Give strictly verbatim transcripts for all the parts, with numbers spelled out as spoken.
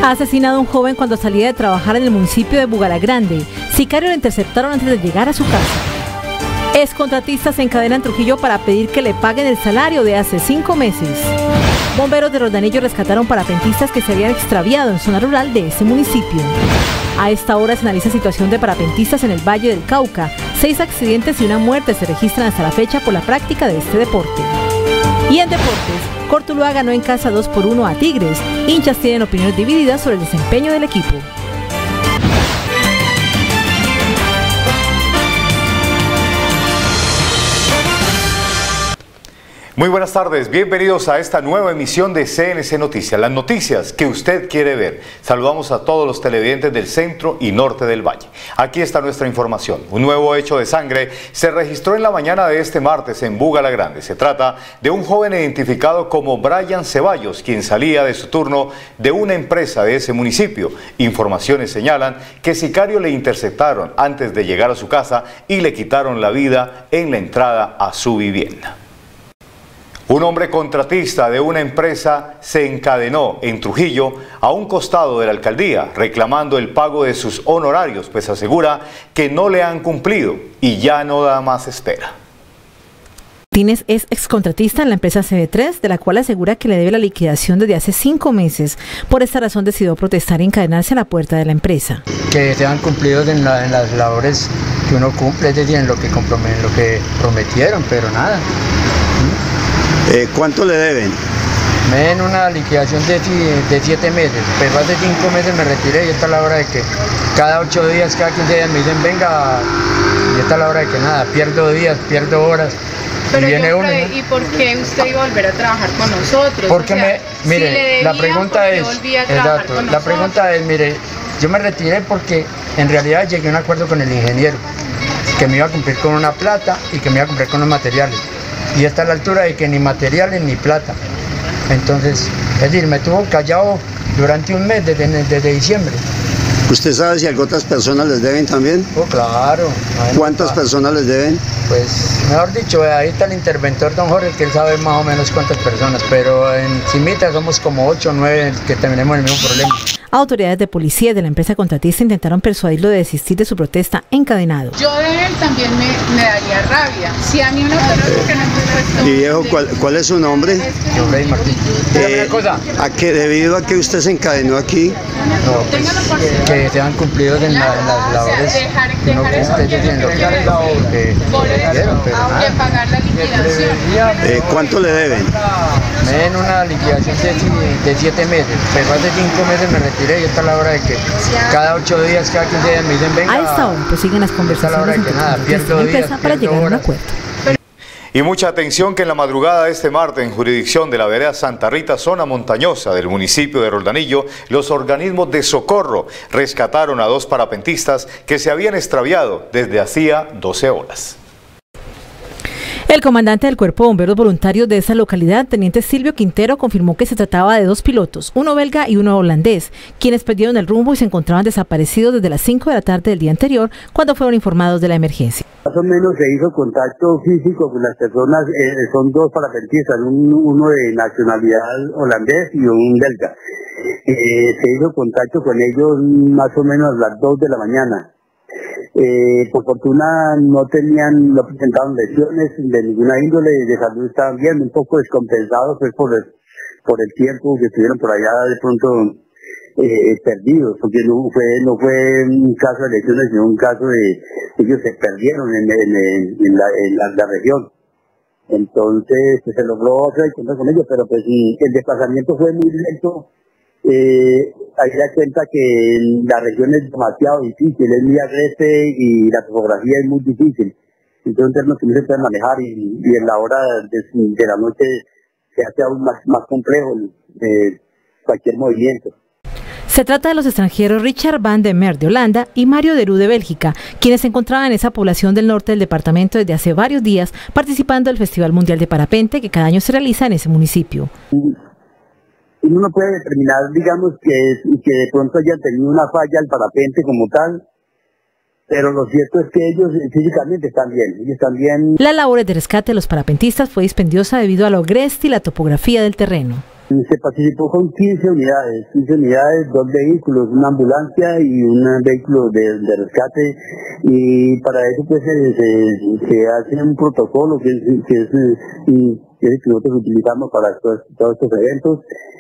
Ha asesinado a un joven cuando salía de trabajar en el municipio de Bugalagrande. Sicarios lo interceptaron antes de llegar a su casa. Excontratistas se encadenan en Trujillo para pedir que le paguen el salario de hace cinco meses. Bomberos de Roldanillo rescataron parapentistas que se habían extraviado en zona rural de ese municipio. A esta hora se analiza situación de parapentistas en el Valle del Cauca. Seis accidentes y una muerte se registran hasta la fecha por la práctica de este deporte. Y en deportes, Cortuluá ganó en casa dos por uno a Tigres. Hinchas tienen opiniones divididas sobre el desempeño del equipo. Muy buenas tardes, bienvenidos a esta nueva emisión de C N C Noticias, las noticias que usted quiere ver. Saludamos a todos los televidentes del centro y norte del valle. Aquí está nuestra información. Un nuevo hecho de sangre se registró en la mañana de este martes en Bugalagrande. Se trata de un joven identificado como Brian Ceballos, quien salía de su turno de una empresa de ese municipio. Informaciones señalan que sicarios le interceptaron antes de llegar a su casa y le quitaron la vida en la entrada a su vivienda. Un hombre contratista de una empresa se encadenó en Trujillo a un costado de la alcaldía reclamando el pago de sus honorarios, pues asegura que no le han cumplido y ya no da más espera. Martínez es excontratista en la empresa C B tres, de la cual asegura que le debe la liquidación desde hace cinco meses. Por esta razón decidió protestar y encadenarse a la puerta de la empresa. Que sean cumplidos en, la, en las labores que uno cumple, es decir, en lo que, en lo que prometieron, pero nada. Eh, ¿Cuánto le deben? Me den una liquidación de, de siete meses, pero hace cinco meses me retiré y esta es la hora de que cada ocho días, cada quince días me dicen venga, y esta es la hora de que nada, pierdo días, pierdo horas. Pero y, viene yo, uno, Freddy, ¿y por qué usted iba a volver a trabajar con nosotros? Porque o sea, me, mire, si le debían, la pregunta es, exacto, la pregunta es, mire, yo me retiré porque en realidad llegué a un acuerdo con el ingeniero, que me iba a cumplir con una plata y que me iba a cumplir con los materiales. Y está a la altura de que ni materiales ni plata. Entonces, es decir, me tuvo callado durante un mes desde, desde diciembre. ¿Usted sabe si a otras personas les deben también? Oh, claro. ¿Cuántas personas les deben? Pues, mejor dicho, ahí está el interventor don Jorge, que él sabe más o menos cuántas personas, pero en Cimita somos como ocho o nueve que tenemos el mismo problema. Autoridades de policía de la empresa contratista intentaron persuadirlo de desistir de su protesta encadenado. Yo de él también me, me daría rabia. Si a mí una persona que no me puesto... Y viejo, ¿cuál, ¿cuál es su nombre? Yo, Freddy Martín. Eh, una cosa. ¿A qué, debido a que usted se encadenó aquí? No, pues, que sean cumplidos en, la, en las labores que uno cumple, en lo que quiero, pero nada. pagar la liquidación. Eh, ¿Cuánto le deben? Me den una liquidación de, de siete meses, pero hace cinco meses me retiré y esta es la hora de que cada ocho días, cada quince días me dicen venga. A esta hora pues siguen las conversaciones entre la empresa para llegar a un acuerdo. Y mucha atención que en la madrugada de este martes, en jurisdicción de la vereda Santa Rita, zona montañosa del municipio de Roldanillo, los organismos de socorro rescataron a dos parapentistas que se habían extraviado desde hacía doce horas. El comandante del Cuerpo de Bomberos Voluntarios de esa localidad, teniente Silvio Quintero, confirmó que se trataba de dos pilotos, uno belga y uno holandés, quienes perdieron el rumbo y se encontraban desaparecidos desde las cinco de la tarde del día anterior, cuando fueron informados de la emergencia. Más o menos se hizo contacto físico con las personas, eh, son dos parapentistas, un, uno de nacionalidad holandés y un belga. Eh, se hizo contacto con ellos más o menos a las dos de la mañana. Eh, por fortuna no tenían, no presentaban lesiones de ninguna índole, de salud estaban bien, un poco descompensados pues por el, por el tiempo que estuvieron por allá de pronto eh, perdidos, porque no fue no fue un caso de lesiones, sino un caso de ellos se perdieron en, en, en, en, la, en la, la región. Entonces pues, se logró hacer encontrar con ellos, pero pues el desplazamiento fue muy lento. Eh, hay que dar cuenta que la región es demasiado difícil, es muy agreste y la topografía es muy difícil, entonces no se puede manejar y, y en la hora de, de la noche se hace aún más, más complejo eh, cualquier movimiento. Se trata de los extranjeros Richard Van de Mer de Holanda y Mario Derú de Bélgica, quienes se encontraban en esa población del norte del departamento desde hace varios días participando del Festival Mundial de Parapente que cada año se realiza en ese municipio. Uno no puede determinar, digamos, que, que de pronto hayan tenido una falla al parapente como tal, pero lo cierto es que ellos físicamente están bien, ellos están bien. La labor de rescate de los parapentistas fue dispendiosa debido a lo agreste y la topografía del terreno. Se participó con quince unidades, quince unidades, dos vehículos, una ambulancia y un vehículo de, de rescate, y para eso pues se, se, se hace un protocolo que es, que es, que es el que nosotros utilizamos para todos, todos estos eventos.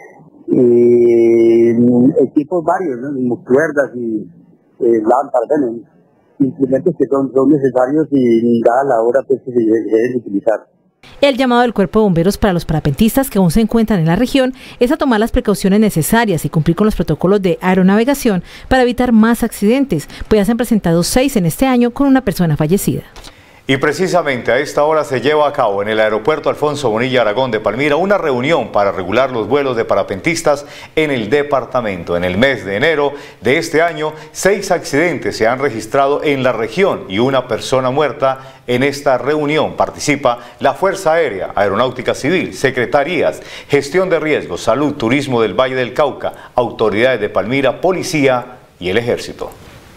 Eh, equipos varios, ¿no? Cuerdas y eh, lámparas, bueno, instrumentos que son, son necesarios y dada la hora pues se deben utilizar. El llamado del Cuerpo de Bomberos para los parapentistas que aún se encuentran en la región es a tomar las precauciones necesarias y cumplir con los protocolos de aeronavegación para evitar más accidentes, pues ya se han presentado seis en este año con una persona fallecida. Y precisamente a esta hora se lleva a cabo en el aeropuerto Alfonso Bonilla Aragón de Palmira una reunión para regular los vuelos de parapentistas en el departamento. En el mes de enero de este año, seis accidentes se han registrado en la región y una persona muerta. En esta reunión participa la Fuerza Aérea, Aeronáutica Civil, Secretarías, Gestión de Riesgos, Salud, Turismo del Valle del Cauca, autoridades de Palmira, Policía y el Ejército.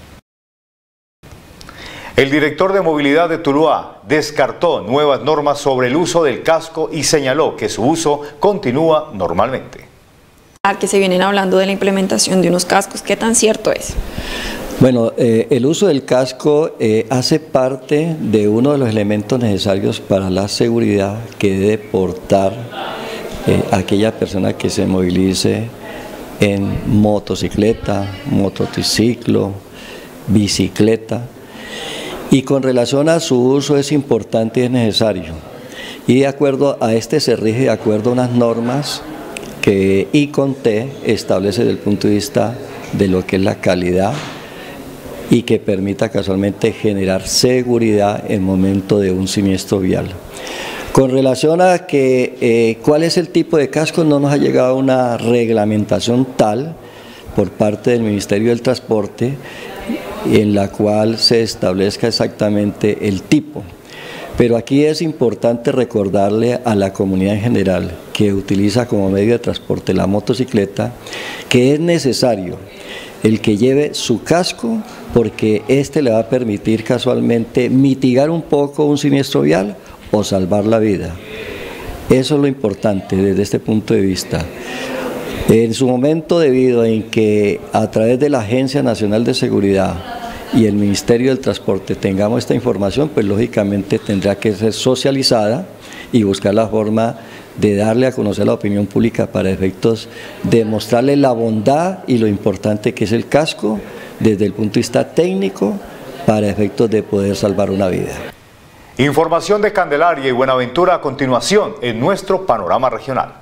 El director de movilidad de Tuluá descartó nuevas normas sobre el uso del casco y señaló que su uso continúa normalmente. Que se vienen hablando de la implementación de unos cascos, ¿qué tan cierto es? Bueno, eh, el uso del casco eh, hace parte de uno de los elementos necesarios para la seguridad que debe portar eh, aquella persona que se movilice en motocicleta, motociclo, bicicleta. Y con relación a su uso es importante y es necesario. Y de acuerdo a este se rige de acuerdo a unas normas que ICONTE establece desde el punto de vista de lo que es la calidad y que permita casualmente generar seguridad en momento de un siniestro vial. Con relación a que eh, cuál es el tipo de casco, no nos ha llegado una reglamentación tal por parte del Ministerio del Transporte en la cual se establezca exactamente el tipo. Pero aquí es importante recordarle a la comunidad en general que utiliza como medio de transporte la motocicleta que es necesario el que lleve su casco porque este le va a permitir casualmente mitigar un poco un siniestro vial o salvar la vida. Eso es lo importante desde este punto de vista. En su momento, debido en que a través de la Agencia Nacional de Seguridad y el Ministerio del Transporte tengamos esta información, pues lógicamente tendrá que ser socializada y buscar la forma de darle a conocer a la opinión pública para efectos de mostrarle la bondad y lo importante que es el casco desde el punto de vista técnico para efectos de poder salvar una vida. Información de Candelaria y Buenaventura a continuación en nuestro panorama regional.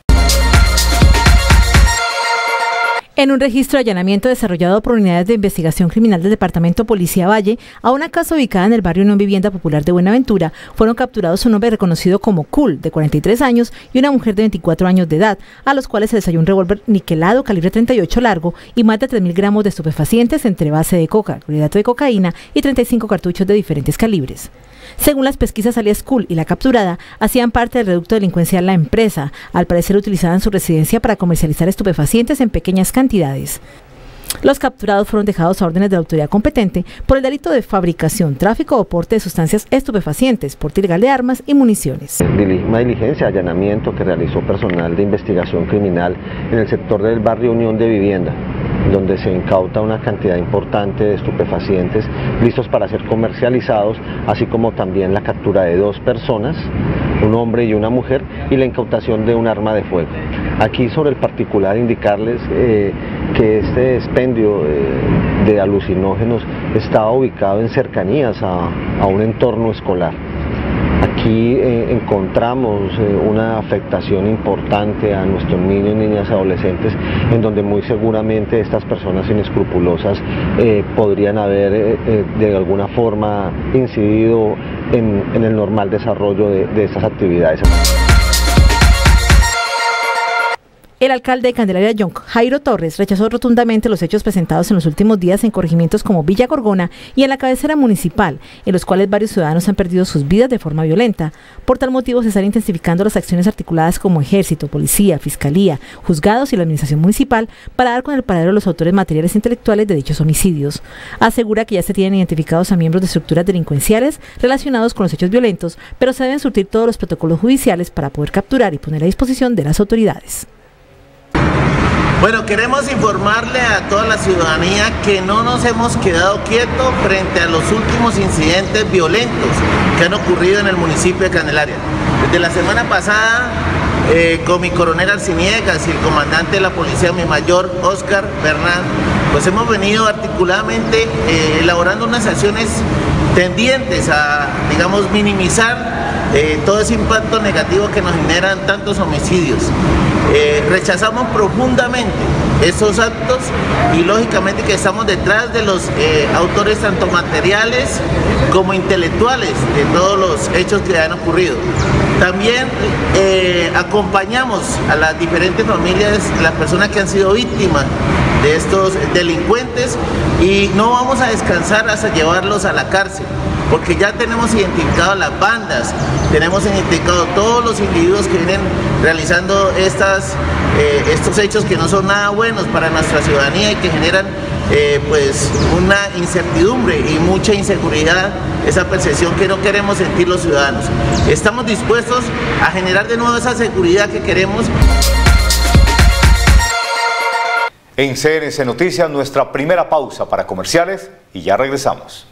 En un registro de allanamiento desarrollado por unidades de investigación criminal del Departamento Policía Valle, a una casa ubicada en el barrio Unión Vivienda Popular de Buenaventura, fueron capturados un hombre reconocido como Cool, de cuarenta y tres años, y una mujer de veinticuatro años de edad, a los cuales se les halló un revólver niquelado calibre treinta y ocho largo y más de tres mil gramos de estupefacientes entre base de coca, clorhidrato de cocaína y treinta y cinco cartuchos de diferentes calibres. Según las pesquisas, alias Cool y la capturada hacían parte del reducto delincuencial La Empresa. Al parecer utilizaban su residencia para comercializar estupefacientes en pequeñas cantidades. Los capturados fueron dejados a órdenes de la autoridad competente por el delito de fabricación, tráfico o porte de sustancias estupefacientes, porte ilegal de armas y municiones. Una diligencia, allanamiento que realizó personal de investigación criminal en el sector del barrio Unión de Vivienda, donde se incauta una cantidad importante de estupefacientes listos para ser comercializados, así como también la captura de dos personas, un hombre y una mujer, y la incautación de un arma de fuego. Aquí sobre el particular indicarles eh, que este expendio eh, de alucinógenos estaba ubicado en cercanías a, a un entorno escolar. Aquí eh, encontramos eh, una afectación importante a nuestros niños, niñas y adolescentes, en donde muy seguramente estas personas inescrupulosas eh, podrían haber eh, eh, de alguna forma incidido en, en el normal desarrollo de, de estas actividades. El alcalde de Candelaria, John Jairo Torres, rechazó rotundamente los hechos presentados en los últimos días en corregimientos como Villa Gorgona y en la cabecera municipal, en los cuales varios ciudadanos han perdido sus vidas de forma violenta. Por tal motivo se están intensificando las acciones articuladas como Ejército, Policía, Fiscalía, Juzgados y la Administración Municipal para dar con el paradero de los autores materiales e intelectuales de dichos homicidios. Asegura que ya se tienen identificados a miembros de estructuras delincuenciales relacionados con los hechos violentos, pero se deben surtir todos los protocolos judiciales para poder capturar y poner a disposición de las autoridades. Bueno, queremos informarle a toda la ciudadanía que no nos hemos quedado quietos frente a los últimos incidentes violentos que han ocurrido en el municipio de Candelaria. Desde la semana pasada, eh, con mi coronel Arciniegas y el comandante de la policía, mi mayor Oscar Bernal, pues hemos venido articuladamente eh, elaborando unas acciones tendientes a, digamos, minimizar eh, todo ese impacto negativo que nos generan tantos homicidios. Eh, rechazamos profundamente esos actos y lógicamente que estamos detrás de los eh, autores tanto materiales como intelectuales de todos los hechos que han ocurrido. También eh, acompañamos a las diferentes familias, las personas que han sido víctimas de estos delincuentes, y no vamos a descansar hasta llevarlos a la cárcel, porque ya tenemos identificado las bandas, tenemos identificado todos los individuos que vienen realizando estas, eh, estos hechos que no son nada buenos para nuestra ciudadanía y que generan eh, pues una incertidumbre y mucha inseguridad, esa percepción que no queremos sentir los ciudadanos. Estamos dispuestos a generar de nuevo esa seguridad que queremos. En C N C Noticias, nuestra primera pausa para comerciales y ya regresamos.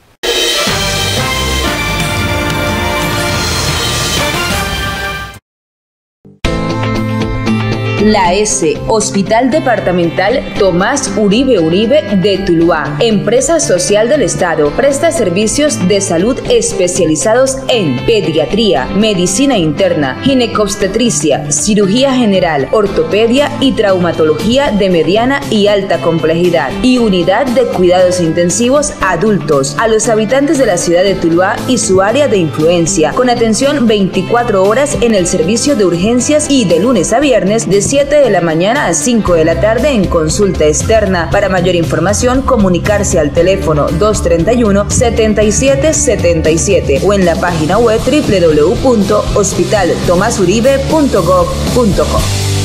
La S, Hospital Departamental Tomás Uribe Uribe de Tuluá, empresa social del Estado, presta servicios de salud especializados en pediatría, medicina interna, ginecobstetricia, cirugía general, ortopedia y traumatología de mediana y alta complejidad, y unidad de cuidados intensivos adultos a los habitantes de la ciudad de Tuluá y su área de influencia, con atención veinticuatro horas en el servicio de urgencias y de lunes a viernes de siete de la mañana a cinco de la tarde en consulta externa. Para mayor información, comunicarse al teléfono dos treinta y uno, setenta y siete setenta y siete o en la página web doble u doble u doble u punto hospital tomás uribe punto gob punto co.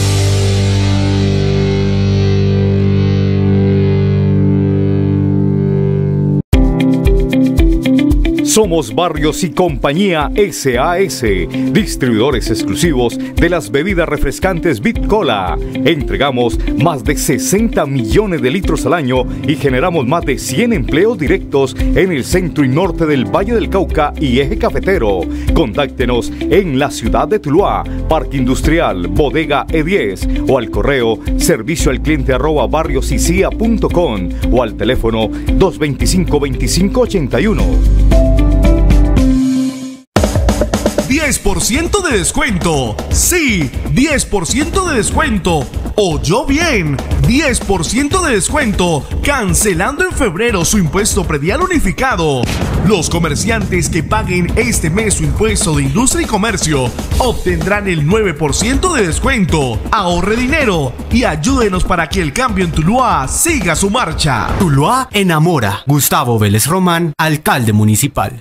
Somos Barrios y Compañía S A S, distribuidores exclusivos de las bebidas refrescantes Bitcola. Entregamos más de sesenta millones de litros al año y generamos más de cien empleos directos en el centro y norte del Valle del Cauca y Eje Cafetero. Contáctenos en la ciudad de Tuluá, Parque Industrial, Bodega E diez o al correo servicio al cliente arroba barriosicia punto com o al teléfono dos veinticinco veinticinco ochenta y uno. diez por ciento de descuento. Sí, diez por ciento de descuento. Oyó bien, diez por ciento de descuento, cancelando en febrero su impuesto predial unificado. Los comerciantes que paguen este mes su impuesto de industria y comercio obtendrán el nueve por ciento de descuento. Ahorre dinero y ayúdenos para que el cambio en Tuluá siga su marcha. Tuluá enamora. Gustavo Vélez Román, alcalde municipal.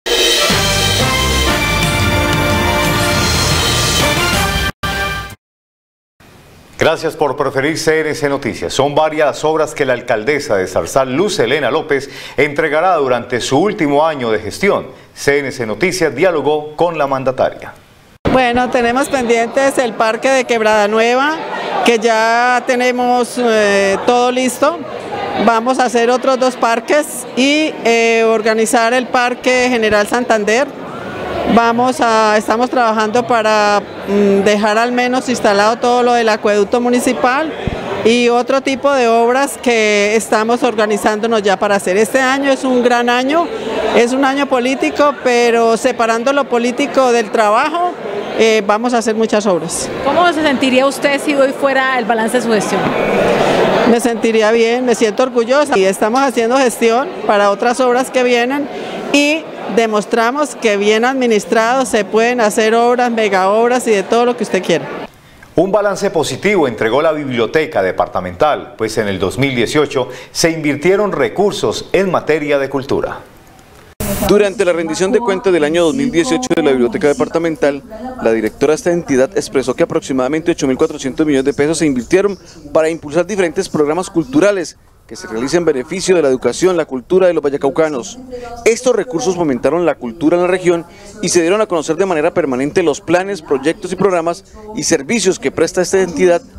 Gracias por preferir C N C Noticias. Son varias obras que la alcaldesa de Zarzal, Luz Helena López, entregará durante su último año de gestión. C N C Noticias dialogó con la mandataria. Bueno, tenemos pendientes el parque de Quebrada Nueva, que ya tenemos eh, todo listo. Vamos a hacer otros dos parques y eh, organizar el Parque General Santander. Vamos a, estamos trabajando para mm, dejar al menos instalado todo lo del acueducto municipal y otro tipo de obras que estamos organizándonos ya para hacer. Este año es un gran año, es un año político, pero separando lo político del trabajo, eh, vamos a hacer muchas obras. ¿Cómo se sentiría usted si hoy fuera el balance de su gestión? Me sentiría bien, me siento orgullosa y estamos haciendo gestión para otras obras que vienen y demostramos que bien administrados se pueden hacer obras, mega obras y de todo lo que usted quiera. Un balance positivo entregó la Biblioteca Departamental, pues en el dos mil dieciocho se invirtieron recursos en materia de cultura. Durante la rendición de cuentas del año dos mil dieciocho de la Biblioteca Departamental, la directora de esta entidad expresó que aproximadamente ocho mil cuatrocientos millones de pesos se invirtieron para impulsar diferentes programas culturales que se realicen en beneficio de la educación, la cultura de los vallecaucanos. Estos recursos fomentaron la cultura en la región y se dieron a conocer de manera permanente los planes, proyectos y programas y servicios que presta esta entidad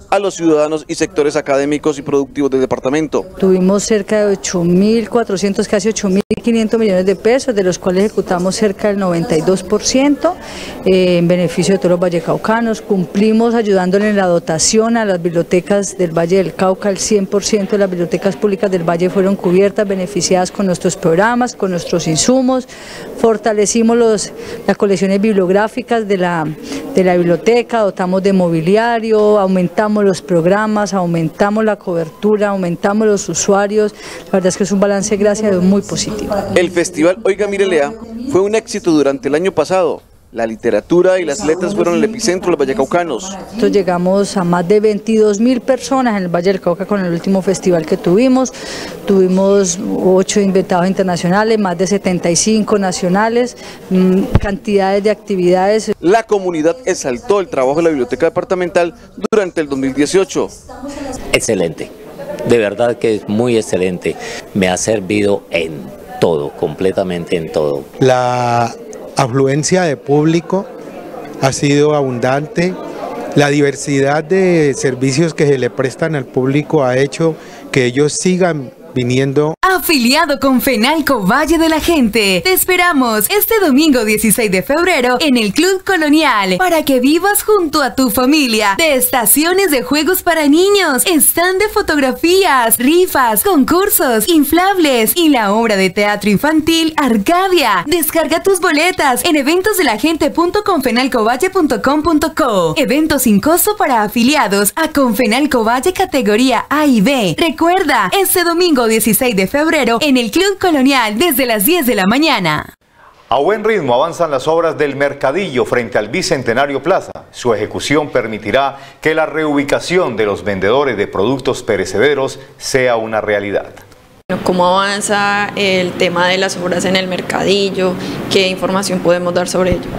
a los ciudadanos y sectores académicos y productivos del departamento. Tuvimos cerca de ocho mil cuatrocientos, casi ocho mil quinientos millones de pesos, de los cuales ejecutamos cerca del noventa y dos por ciento eh, en beneficio de todos los vallecaucanos. Cumplimos ayudándole en la dotación a las bibliotecas del Valle del Cauca. El cien por ciento de las bibliotecas públicas del Valle fueron cubiertas, beneficiadas con nuestros programas, con nuestros insumos. Fortalecimos los, las colecciones bibliográficas de la, de la biblioteca, dotamos de mobiliario, aumentamos los programas, aumentamos la cobertura, aumentamos los usuarios. La verdad es que es un balance, gracias a Dios, muy positivo. El festival Oiga Mire Lea fue un éxito durante el año pasado. La literatura y las letras fueron el epicentro de los vallecaucanos. Nosotros llegamos a más de veintidós mil personas en el Valle del Cauca con el último festival que tuvimos. Tuvimos ocho invitados internacionales, más de setenta y cinco nacionales, mmm, cantidades de actividades. La comunidad exaltó el trabajo de la Biblioteca Departamental durante el dos mil dieciocho. Excelente, de verdad que es muy excelente. Me ha servido en todo, completamente en todo. La afluencia de público ha sido abundante, la diversidad de servicios que se le prestan al público ha hecho que ellos sigan viniendo. Afiliado con Fenalco Valle de la Gente, te esperamos este domingo dieciséis de febrero en el Club Colonial para que vivas junto a tu familia de estaciones de juegos para niños, stand de fotografías, rifas, concursos, inflables y la obra de teatro infantil Arcadia. Descarga tus boletas en eventosdelagente punto confenalcovalle punto com punto co. Evento sin costo para afiliados a Confenalco Valle categoría A y B. Recuerda, este domingo dieciséis de febrero en el Club Colonial desde las diez de la mañana. A buen ritmo avanzan las obras del Mercadillo frente al Bicentenario Plaza. Su ejecución permitirá que la reubicación de los vendedores de productos perecederos sea una realidad. ¿Cómo avanza el tema de las obras en el Mercadillo? ¿Qué información podemos dar sobre ello?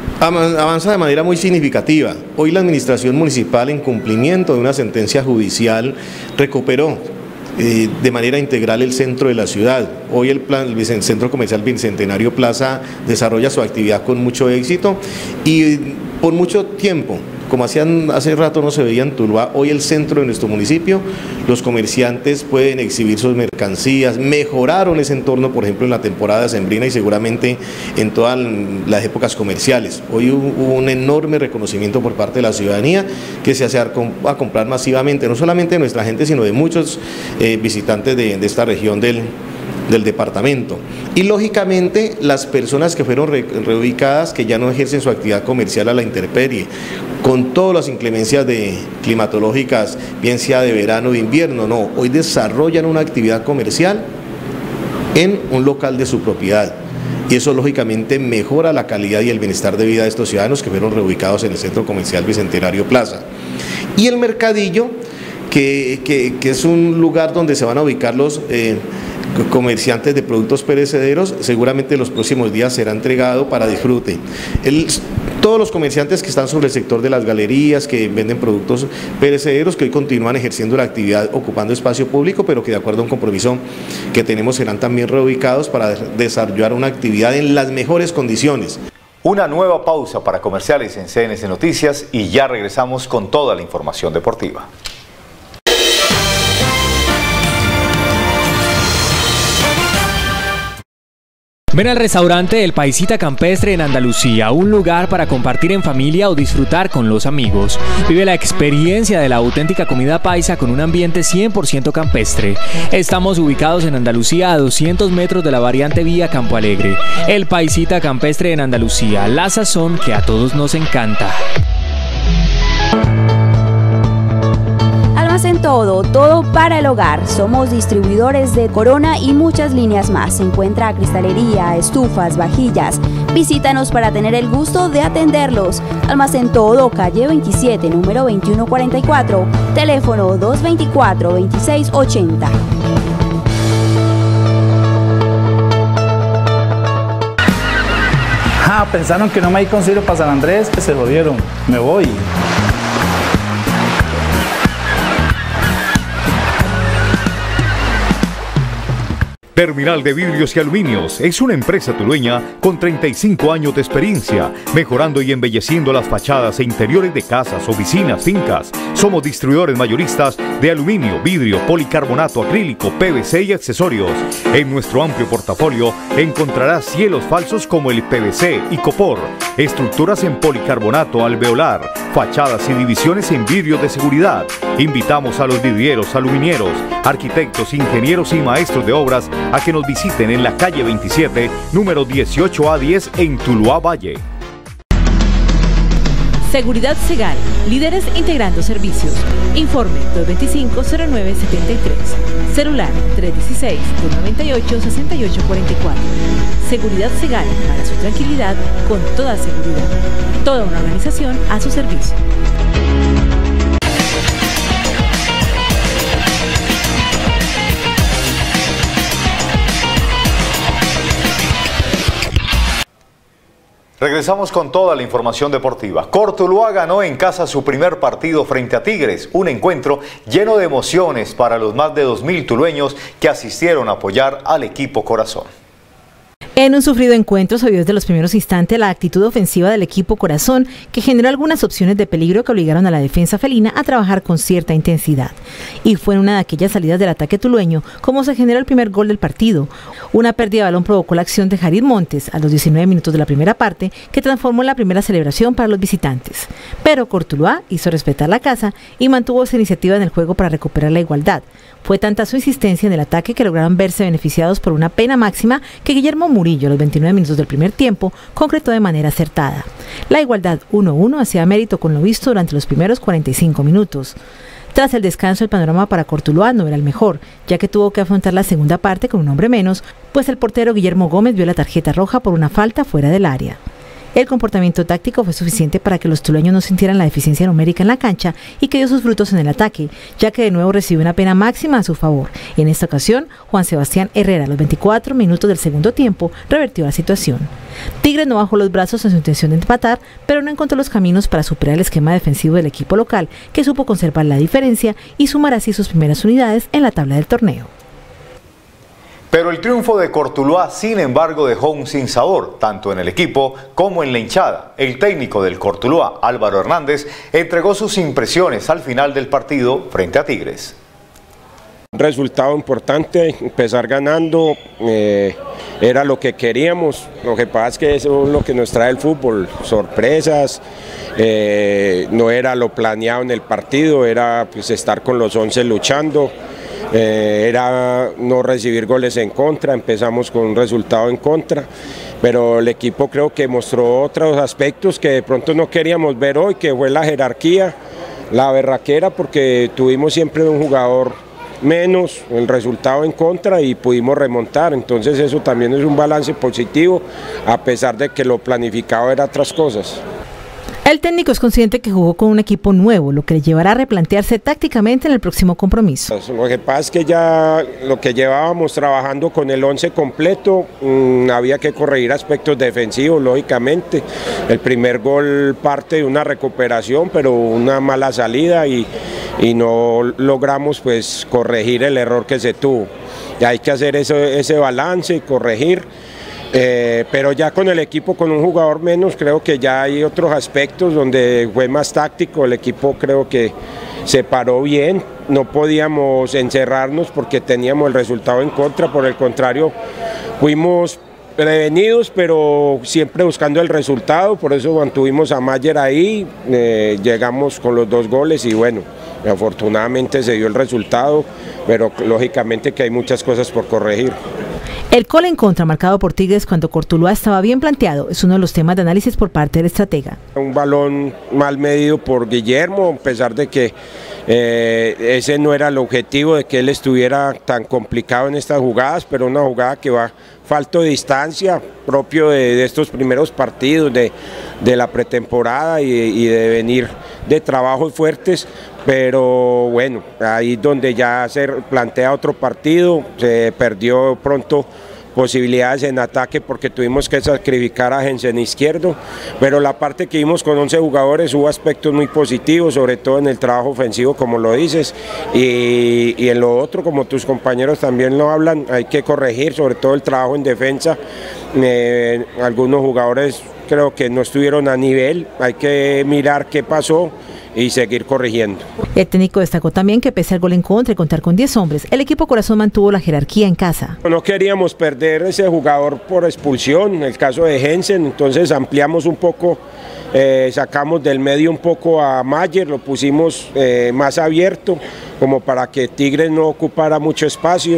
Avanza de manera muy significativa. Hoy la administración municipal, en cumplimiento de una sentencia judicial, recuperó Eh, de manera integral el centro de la ciudad. Hoy el, plan, el Centro Comercial Bicentenario Plaza desarrolla su actividad con mucho éxito y por mucho tiempo, como hacían hace rato no se veía en Tuluá, hoy el centro de nuestro municipio, los comerciantes pueden exhibir sus mercancías, mejoraron ese entorno, por ejemplo, en la temporada sembrina y seguramente en todas las épocas comerciales. Hoy hubo un enorme reconocimiento por parte de la ciudadanía que se hace a comprar masivamente, no solamente de nuestra gente, sino de muchos eh, visitantes de, de esta región del del departamento. Y lógicamente las personas que fueron re, reubicadas, que ya no ejercen su actividad comercial a la intemperie, con todas las inclemencias de, climatológicas, bien sea de verano o de invierno, no, hoy desarrollan una actividad comercial en un local de su propiedad. Y eso lógicamente mejora la calidad y el bienestar de vida de estos ciudadanos que fueron reubicados en el Centro Comercial Bicentenario Plaza. Y el Mercadillo, que, que, que es un lugar donde se van a ubicar los eh, comerciantes de productos perecederos, seguramente en los próximos días será entregado para disfrute. El, todos los comerciantes que están sobre el sector de las galerías, que venden productos perecederos, que hoy continúan ejerciendo la actividad ocupando espacio público, pero que de acuerdo a un compromiso que tenemos serán también reubicados para desarrollar una actividad en las mejores condiciones. Una nueva pausa para comerciales en C N C Noticias y ya regresamos con toda la información deportiva. Ven al restaurante El Paisita Campestre en Andalucía, un lugar para compartir en familia o disfrutar con los amigos. Vive la experiencia de la auténtica comida paisa con un ambiente cien por ciento campestre. Estamos ubicados en Andalucía a doscientos metros de la variante vía Campo Alegre. El Paisita Campestre en Andalucía, la sazón que a todos nos encanta. En todo, todo para el hogar. Somos distribuidores de Corona y muchas líneas más. Se encuentra cristalería, estufas, vajillas. Visítanos para tener el gusto de atenderlos. Almacén Todo, calle veintisiete, número veintiuno cuarenta y cuatro. Teléfono dos veinticuatro, veintiséis ochenta. Ah, pensaron que no me hay consigo para San Andrés, que se jodieron. Me voy. Terminal de Vidrios y Aluminios es una empresa tulueña con treinta y cinco años de experiencia, mejorando y embelleciendo las fachadas e interiores de casas, oficinas, fincas. Somos distribuidores mayoristas de aluminio, vidrio, policarbonato, acrílico, P V C y accesorios. En nuestro amplio portafolio encontrarás cielos falsos como el P V C y copor, estructuras en policarbonato alveolar, fachadas y divisiones en vidrio de seguridad. Invitamos a los vidrieros, aluminieros, arquitectos, ingenieros y maestros de obras a que nos visiten en la calle veintisiete, número dieciocho A diez en Tuluá Valle. Seguridad Segal, líderes integrando servicios. Informe dos veinticinco, cero nueve setenta y tres. Celular tres dieciséis, dos noventa y ocho, sesenta y ocho cuarenta y cuatro. Seguridad Segal, para su tranquilidad, con toda seguridad. Toda una organización a su servicio. Regresamos con toda la información deportiva. Cortuluá ganó en casa su primer partido frente a Tigres, un encuentro lleno de emociones para los más de dos mil tulueños que asistieron a apoyar al equipo Corazón. En un sufrido encuentro se vio desde los primeros instantes la actitud ofensiva del equipo Corazón, que generó algunas opciones de peligro que obligaron a la defensa felina a trabajar con cierta intensidad. Y fue en una de aquellas salidas del ataque tulueño como se generó el primer gol del partido. Una pérdida de balón provocó la acción de Jarid Montes a los diecinueve minutos de la primera parte, que transformó en la primera celebración para los visitantes. Pero Cortuluá hizo respetar la casa y mantuvo esa iniciativa en el juego para recuperar la igualdad. Fue tanta su insistencia en el ataque que lograron verse beneficiados por una pena máxima que Guillermo Murillo, a los veintinueve minutos del primer tiempo, concretó de manera acertada. La igualdad uno a uno hacía mérito con lo visto durante los primeros cuarenta y cinco minutos. Tras el descanso, el panorama para Cortuluá no era el mejor, ya que tuvo que afrontar la segunda parte con un hombre menos, pues el portero Guillermo Gómez vio la tarjeta roja por una falta fuera del área. El comportamiento táctico fue suficiente para que los tulueños no sintieran la deficiencia numérica en la cancha y que dio sus frutos en el ataque, ya que de nuevo recibió una pena máxima a su favor. En esta ocasión, Juan Sebastián Herrera, a los veinticuatro minutos del segundo tiempo, revertió la situación. Tigres no bajó los brazos en su intención de empatar, pero no encontró los caminos para superar el esquema defensivo del equipo local, que supo conservar la diferencia y sumar así sus primeras unidades en la tabla del torneo. Pero el triunfo de Cortuluá, sin embargo, dejó un sinsabor, tanto en el equipo como en la hinchada. El técnico del Cortuluá, Álvaro Hernández, entregó sus impresiones al final del partido frente a Tigres. Un resultado importante, empezar ganando, eh, era lo que queríamos. Lo que pasa es que eso es lo que nos trae el fútbol, sorpresas, eh, no era lo planeado en el partido, era pues, estar con los once luchando. Eh, era no recibir goles en contra, empezamos con un resultado en contra, pero el equipo creo que mostró otros aspectos que de pronto no queríamos ver hoy, que fue la jerarquía, la berraquera, porque tuvimos siempre un jugador menos, el resultado en contra y pudimos remontar, entonces eso también es un balance positivo, a pesar de que lo planificado era otras cosas. El técnico es consciente que jugó con un equipo nuevo, lo que le llevará a replantearse tácticamente en el próximo compromiso. Lo que pasa es que ya lo que llevábamos trabajando con el once completo, mmm, había que corregir aspectos defensivos, lógicamente. El primer gol parte de una recuperación, pero una mala salida y, y no logramos pues corregir el error que se tuvo. Y hay que hacer ese, ese balance y corregir. Eh, pero ya con el equipo, con un jugador menos, creo que ya hay otros aspectos donde fue más táctico, el equipo creo que se paró bien, no podíamos encerrarnos porque teníamos el resultado en contra, por el contrario, fuimos prevenidos, pero siempre buscando el resultado, por eso mantuvimos a Mayer ahí, eh, llegamos con los dos goles y bueno, afortunadamente se dio el resultado, pero lógicamente que hay muchas cosas por corregir. El gol en contra marcado por Tigres cuando Cortuluá estaba bien planteado es uno de los temas de análisis por parte del estratega. Un balón mal medido por Guillermo, a pesar de que eh, ese no era el objetivo de que él estuviera tan complicado en estas jugadas, pero una jugada que va falto de distancia, propio de, de estos primeros partidos, de, de la pretemporada y, y de venir de trabajos fuertes, pero bueno, ahí donde ya se plantea otro partido, se perdió pronto posibilidades en ataque porque tuvimos que sacrificar a Jensen izquierdo, pero la parte que vimos con once jugadores hubo aspectos muy positivos, sobre todo en el trabajo ofensivo, como lo dices, y, y en lo otro, como tus compañeros también lo hablan, hay que corregir, sobre todo el trabajo en defensa. Eh, algunos jugadores creo que no estuvieron a nivel, hay que mirar qué pasó y seguir corrigiendo. El técnico destacó también que pese al gol en contra y contar con diez hombres, el equipo Corazón mantuvo la jerarquía en casa. No queríamos perder ese jugador por expulsión, en el caso de Jensen, entonces ampliamos un poco, eh, sacamos del medio un poco a Mayer, lo pusimos eh, más abierto, como para que Tigres no ocupara mucho espacio,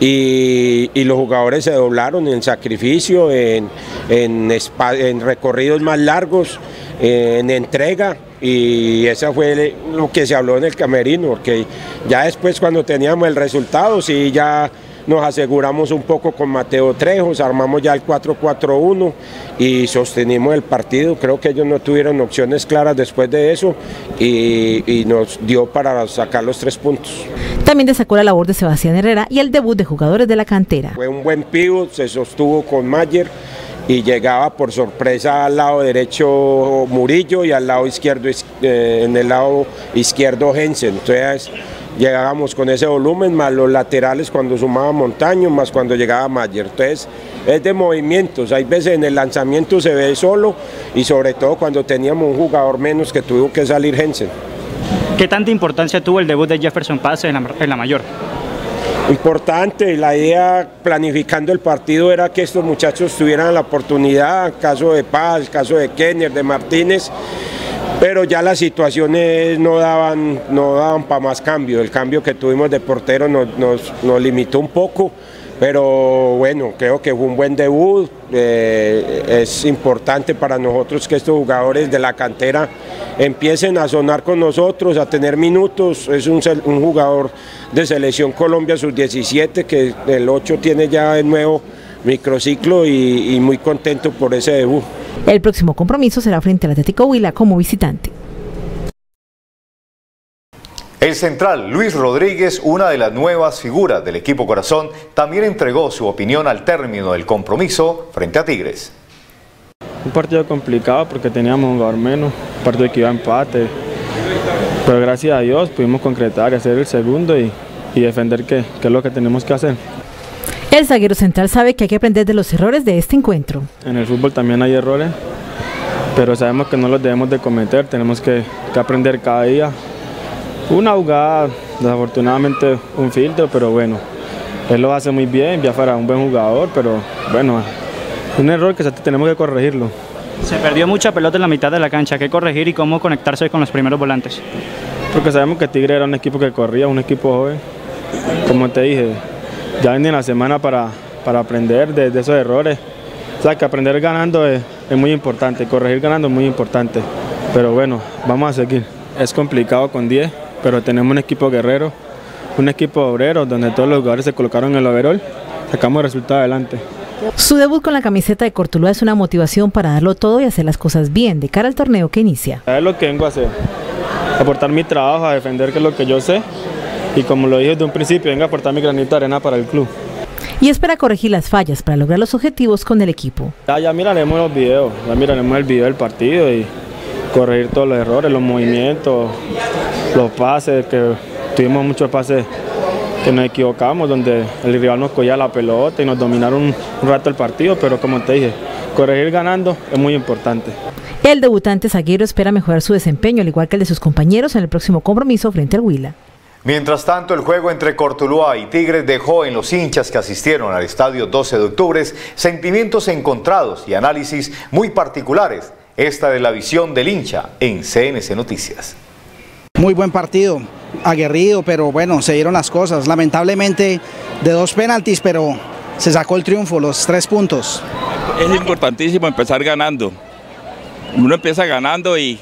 y, y los jugadores se doblaron en sacrificio, en, en, en recorridos más largos, en entrega, y eso fue lo que se habló en el camerino, porque ya después cuando teníamos el resultado, sí ya nos aseguramos un poco con Mateo Trejos, armamos ya el cuatro cuatro uno y sostenimos el partido. Creo que ellos no tuvieron opciones claras después de eso y, y nos dio para sacar los tres puntos. También destacó la labor de Sebastián Herrera y el debut de jugadores de la cantera. Fue un buen pívot, se sostuvo con Mayer y llegaba por sorpresa al lado derecho Murillo y al lado izquierdo, eh, en el lado izquierdo Jensen. Entonces llegábamos con ese volumen, más los laterales cuando sumaba Montaño, más cuando llegaba Mayer. Entonces es de movimientos, hay veces en el lanzamiento se ve solo y sobre todo cuando teníamos un jugador menos que tuvo que salir Jensen. ¿Qué tanta importancia tuvo el debut de Jefferson Paz en la, en la mayor? Importante, la idea planificando el partido era que estos muchachos tuvieran la oportunidad, caso de Paz, caso de Kenner, de Martínez, pero ya las situaciones no daban, no daban para más cambio. El cambio que tuvimos de portero nos, nos, nos limitó un poco, pero bueno, creo que fue un buen debut. Eh, es importante para nosotros que estos jugadores de la cantera empiecen a sonar con nosotros, a tener minutos. Es un, un jugador de Selección Colombia sub diecisiete que el ocho tiene ya de nuevo microciclo y, y muy contento por ese debut. El próximo compromiso será frente al Atlético Huila como visitante. El central Luis Rodríguez, una de las nuevas figuras del equipo Corazón, también entregó su opinión al término del compromiso frente a Tigres. Un partido complicado porque teníamos un jugador menos, un partido que iba a empate, pero gracias a Dios pudimos concretar y hacer el segundo y, y defender que, que es lo que tenemos que hacer. El zaguero central sabe que hay que aprender de los errores de este encuentro. En el fútbol también hay errores, pero sabemos que no los debemos de cometer, tenemos que, que aprender cada día. Una jugada, desafortunadamente un filtro, pero bueno, él lo hace muy bien, Biafara un buen jugador, pero bueno, un error que tenemos que corregirlo. Se perdió mucha pelota en la mitad de la cancha, ¿qué corregir y cómo conectarse con los primeros volantes? Porque sabemos que Tigre era un equipo que corría, un equipo joven, como te dije, ya viene la semana para, para aprender de, de esos errores. O sea, que aprender ganando es, es muy importante, corregir ganando es muy importante, pero bueno, vamos a seguir. Es complicado con diez, pero tenemos un equipo guerrero, un equipo obrero, donde todos los jugadores se colocaron en el overall, sacamos el resultado adelante. Su debut con la camiseta de Cortuluá es una motivación para darlo todo y hacer las cosas bien de cara al torneo que inicia. Es lo que vengo a hacer, aportar mi trabajo, a defender que es lo que yo sé, y como lo dije desde un principio, vengo a aportar mi granito de arena para el club. Y espera corregir las fallas para lograr los objetivos con el equipo. Ya, ya miraremos los videos, ya miraremos el video del partido y corregir todos los errores, los movimientos, los pases, que tuvimos muchos pases que nos equivocamos, donde el rival nos cogía la pelota y nos dominaron un, un rato el partido, pero como te dije, corregir ganando es muy importante. El debutante zaguero espera mejorar su desempeño, al igual que el de sus compañeros en el próximo compromiso frente al Huila. Mientras tanto, el juego entre Cortuluá y Tigres dejó en los hinchas que asistieron al estadio doce de octubre sentimientos encontrados y análisis muy particulares. Esta es la visión del hincha en C N C Noticias. Muy buen partido, aguerrido, pero bueno, se dieron las cosas. Lamentablemente de dos penaltis, pero se sacó el triunfo, los tres puntos. Es importantísimo empezar ganando. Uno empieza ganando y,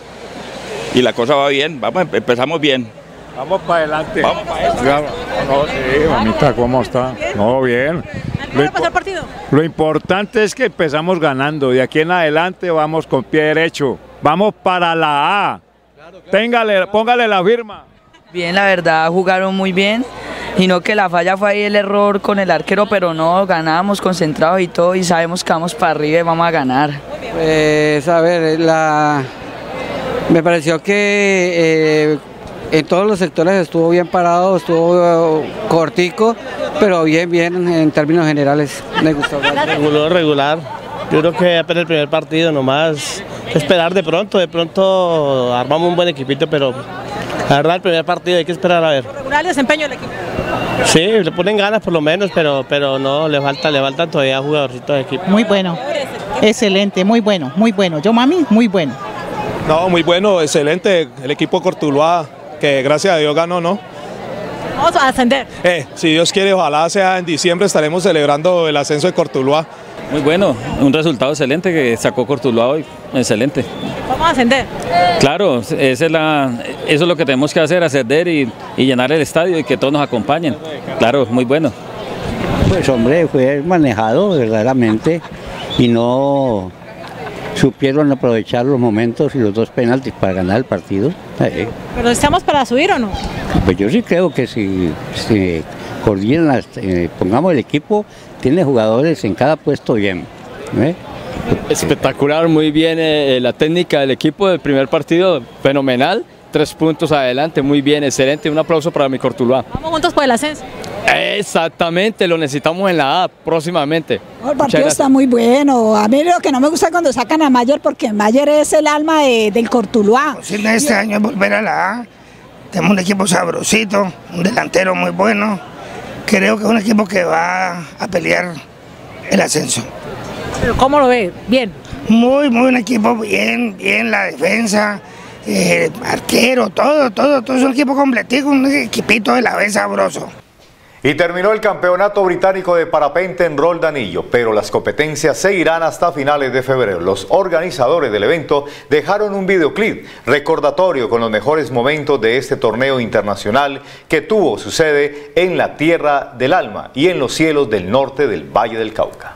y la cosa va bien, vamos, empezamos bien. Vamos para adelante. Vamos para adelante. No, sí, mamita, ¿cómo está? No, bien. ¿Cómo le pasó el partido? Lo importante es que empezamos ganando. De aquí en adelante vamos con pie derecho. Vamos para la A. Téngale, póngale la firma. Bien, la verdad, jugaron muy bien. sino que la falla fue ahí el error con el arquero, pero no, ganábamos concentrados y todo y sabemos que vamos para arriba y vamos a ganar. Pues a ver, la... me pareció que eh, en todos los sectores estuvo bien parado, estuvo cortico, pero bien, bien en términos generales, me gustó. Regular, regular, yo creo que apenas el primer partido nomás, esperar de pronto, de pronto armamos un buen equipito, pero la verdad el primer partido hay que esperar a ver. ¿Regular el desempeño del equipo? Sí, le ponen ganas por lo menos, pero, pero no, le falta, le faltan todavía jugadorcitos de equipo. Muy bueno, excelente, muy bueno, muy bueno, yo mami, muy bueno. No, muy bueno, excelente, el equipo Cortuluá, que gracias a Dios ganó, ¿no? Vamos a ascender. Eh, si Dios quiere, ojalá sea en diciembre, estaremos celebrando el ascenso de Cortuluá. Muy bueno, un resultado excelente que sacó Cortuluá hoy, excelente. Vamos a ascender. Claro, esa es la, eso es lo que tenemos que hacer, ascender y, y llenar el estadio y que todos nos acompañen. Claro, muy bueno. Pues hombre, fue manejado verdaderamente y no supieron aprovechar los momentos y los dos penaltis para ganar el partido. Eh. ¿Pero estamos para subir o no? Pues yo sí creo que si, si coordinan, las, eh, pongamos el equipo, tiene jugadores en cada puesto bien. ¿eh? Espectacular, muy bien eh, la técnica del equipo del primer partido, fenomenal, tres puntos adelante, muy bien, excelente, un aplauso para mi Cortuluá. Vamos juntos por el ascenso. Exactamente, lo necesitamos en la A próximamente. El partido está muy bueno. A mí lo que no me gusta es cuando sacan a Mayer, porque Mayer es el alma de, del Cortuluá. Posible este año es volver a la A. Tenemos un equipo sabrosito, un delantero muy bueno. Creo que es un equipo que va a pelear el ascenso. ¿Pero cómo lo ve? Bien. Muy, muy buen equipo, bien, bien la defensa, eh, arquero, todo, todo, todo es un equipo completico, un equipito de la B sabroso. Y terminó el campeonato británico de parapente en Roldanillo, pero las competencias seguirán hasta finales de febrero. Los organizadores del evento dejaron un videoclip recordatorio con los mejores momentos de este torneo internacional que tuvo su sede en la Tierra del Alma y en los cielos del norte del Valle del Cauca.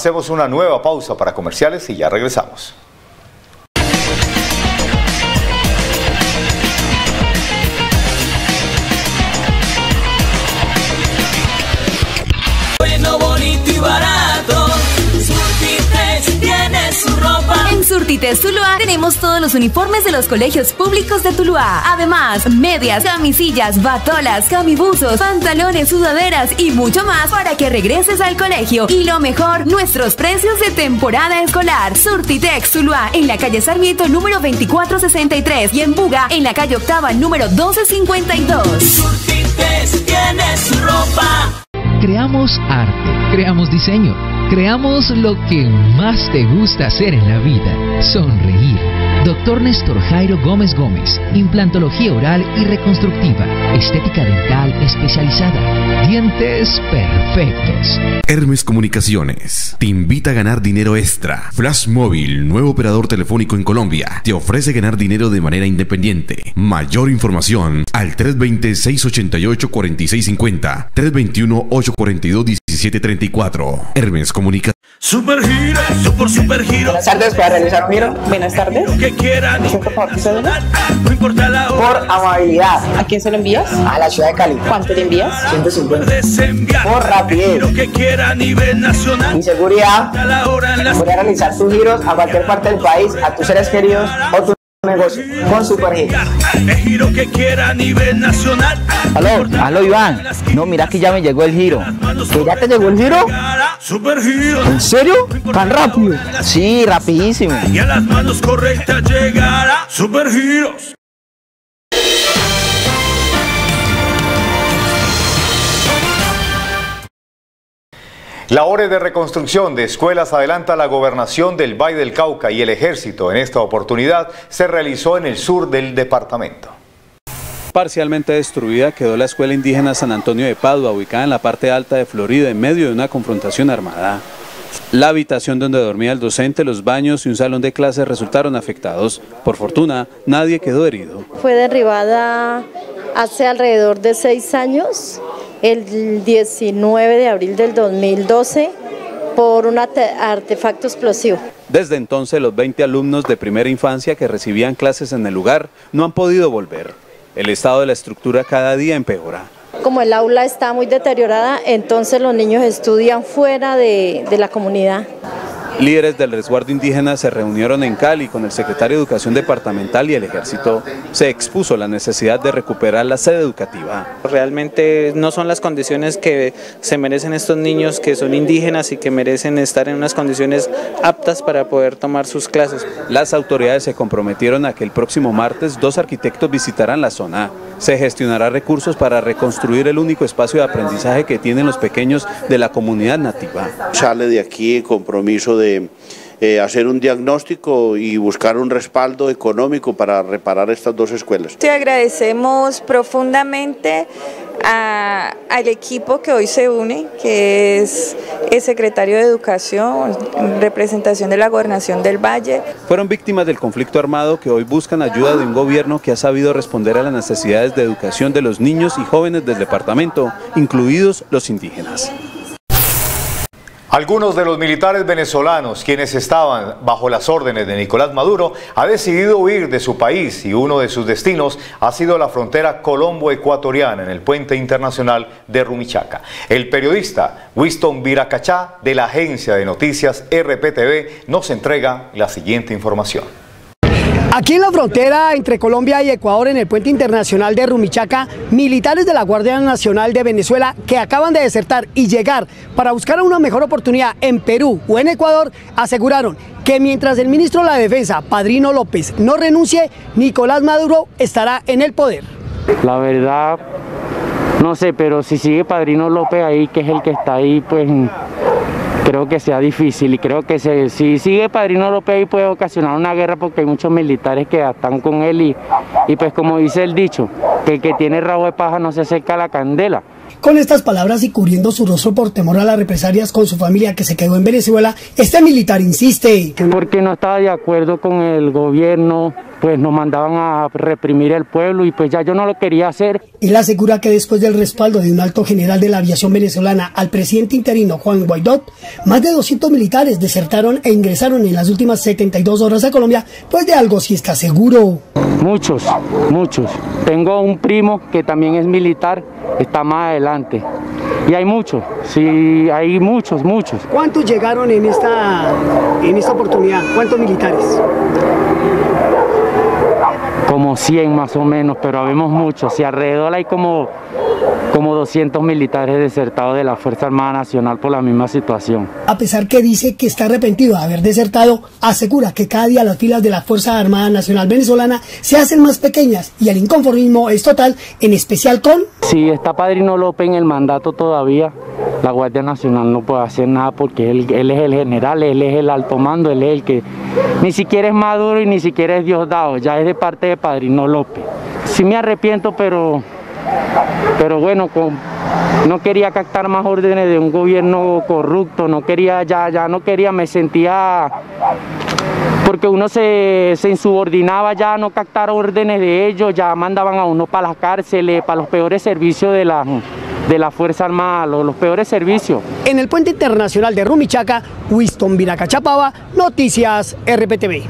Hacemos una nueva pausa para comerciales y ya regresamos. Bueno, bonito y barato, Surtitex tiene su ropa. En Surtitex Tuluá tenemos todos los uniformes de los colegios públicos de Tuluá. Además, medias, camisillas, batolas, camibuzos, pantalones, sudaderas y mucho más para que regreses al colegio. Y lo mejor, nuestros precios de temporada escolar. Surtitex Tuluá en la calle Sarmiento número veinticuatro sesenta y tres y en Buga en la calle Octava número doce cincuenta y dos. Surtitex tiene su ropa. Creamos arte, creamos diseño, creamos lo que más te gusta hacer en la vida, sonreír. Doctor Néstor Jairo Gómez Gómez, implantología oral y reconstructiva, estética dental especializada, dientes perfectos. Hermes Comunicaciones te invita a ganar dinero extra. Flash Móvil, nuevo operador telefónico en Colombia, te ofrece ganar dinero de manera independiente. Mayor información al tres dos cero, seis ocho ocho, cuatro seis cinco cero, tres dos uno, ocho cuatro dos, uno siete tres cuatro. Hermes Comunicaciones. Super Giro, super super giro. Buenas tardes, ¿para realizar un giro? Buenas tardes. Lo que quieran. No importa la hora. Por amabilidad. ¿A quién se lo envías? A la ciudad de Cali. ¿Cuánto le envías? ciento cincuenta. Puedes enviar. Por rapidez. Lo que quiera a nivel nacional. Y seguridad. Podrás realizar tus giros a cualquier parte del país, a tus seres queridos o tu negocio con Super Giro. El giro que quiera a nivel nacional. Aló, aló Iván. No, mira que ya me llegó el giro. ¿Que ya te llegó el giro? Super Giro. ¿En serio? ¿Tan rápido? Sí, rapidísimo. Y a las manos correctas llegará Super Giros. Labores de reconstrucción de escuelas adelanta la gobernación del Valle del Cauca y el Ejército. En esta oportunidad se realizó en el sur del departamento. Parcialmente destruida quedó la escuela indígena San Antonio de Padua, ubicada en la parte alta de Florida, en medio de una confrontación armada. La habitación donde dormía el docente, los baños y un salón de clases resultaron afectados. Por fortuna, nadie quedó herido. Fue derribada hace alrededor de seis años, el diecinueve de abril del dos mil doce, por un artefacto explosivo. Desde entonces, los veinte alumnos de primera infancia que recibían clases en el lugar no han podido volver. El estado de la estructura cada día empeora. Como el aula está muy deteriorada, entonces los niños estudian fuera de, de la comunidad. Líderes del resguardo indígena se reunieron en Cali con el secretario de Educación Departamental y el Ejército. Se expuso la necesidad de recuperar la sede educativa. Realmente no son las condiciones que se merecen estos niños que son indígenas y que merecen estar en unas condiciones aptas para poder tomar sus clases. Las autoridades se comprometieron a que el próximo martes dos arquitectos visitarán la zona. Se gestionará recursos para reconstruir el único espacio de aprendizaje que tienen los pequeños de la comunidad nativa. Sale de aquí el compromiso de de eh, hacer un diagnóstico y buscar un respaldo económico para reparar estas dos escuelas. Te agradecemos profundamente a, al equipo que hoy se une, que es el secretario de Educación, en representación de la Gobernación del Valle. Fueron víctimas del conflicto armado que hoy buscan ayuda de un gobierno que ha sabido responder a las necesidades de educación de los niños y jóvenes del departamento, incluidos los indígenas. Algunos de los militares venezolanos, quienes estaban bajo las órdenes de Nicolás Maduro, han decidido huir de su país y uno de sus destinos ha sido la frontera colombo-ecuatoriana en el puente internacional de Rumichaca. El periodista Winston Viracachá de la agencia de noticias R P T V nos entrega la siguiente información. Aquí en la frontera entre Colombia y Ecuador, en el puente internacional de Rumichaca, militares de la Guardia Nacional de Venezuela que acaban de desertar y llegar para buscar una mejor oportunidad en Perú o en Ecuador, aseguraron que mientras el ministro de la Defensa, Padrino López, no renuncie, Nicolás Maduro estará en el poder. La verdad, no sé, pero si sigue Padrino López ahí, que es el que está ahí, pues creo que sea difícil, y creo que se, si sigue Padrino López ahí puede ocasionar una guerra, porque hay muchos militares que están con él y, y pues como dice el dicho, que el que tiene rabo de paja no se acerca a la candela. Con estas palabras y cubriendo su rostro por temor a las represalias con su familia que se quedó en Venezuela, este militar insiste. Porque no estaba de acuerdo con el gobierno, pues nos mandaban a reprimir el pueblo y pues ya yo no lo quería hacer. Él asegura que después del respaldo de un alto general de la aviación venezolana al presidente interino Juan Guaidó, más de doscientos militares desertaron e ingresaron en las últimas setenta y dos horas a Colombia, pues de algo sí está seguro. Muchos, muchos. Tengo un primo que también es militar, está más adelante. Y hay muchos, sí, hay muchos, muchos. ¿Cuántos llegaron en esta, en esta oportunidad? ¿Cuántos militares? Como cien más o menos, pero habemos muchos. Y alrededor hay como, como doscientos militares desertados de la Fuerza Armada Nacional por la misma situación. A pesar que dice que está arrepentido de haber desertado, asegura que cada día las filas de la Fuerza Armada Nacional Venezolana se hacen más pequeñas y el inconformismo es total, en especial con... Si está Padrino López en el mandato todavía, la Guardia Nacional no puede hacer nada porque él, él es el general, él es el alto mando, él es el que ni siquiera es Maduro y ni siquiera es Diosdado, ya es de parte de Padrino López. Sí me arrepiento, pero, pero bueno, con, no quería captar más órdenes de un gobierno corrupto, no quería, ya, ya no quería, me sentía... Porque uno se, se insubordinaba ya a no captar órdenes de ellos, ya mandaban a uno para las cárceles, para los peores servicios de la, de la Fuerza Armada, los, los peores servicios. En el puente internacional de Rumichaca, Winston Viracachapaba, Noticias R P T V.